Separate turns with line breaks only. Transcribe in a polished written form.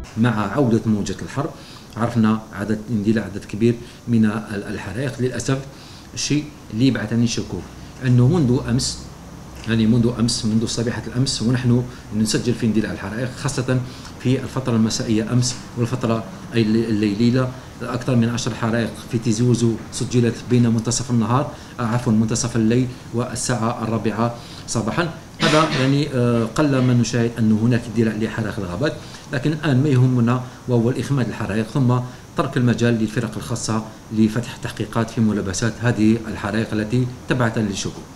مع عودة موجة الحر عرفنا اندلاع عدد كبير من الحرائق. للأسف الشيء اللي يبعثني شكوك أنه منذ صبيحة الأمس ونحن نسجل في اندلاع الحرائق، خاصة في الفترة المسائية أمس والفترة الليلية. أكثر من 10 حرائق في تيزي وزو سجلت بين منتصف الليل والساعة 4 صباحا. هذا يعني قل ما نشاهد أن هناك اندلاع لحرائق الغابات، لكن الآن ما يهمنا وهو الإخماد الحرائق ثم ترك المجال للفرق الخاصة لفتح تحقيقات في ملابسات هذه الحرائق التي تبعث للشكوك.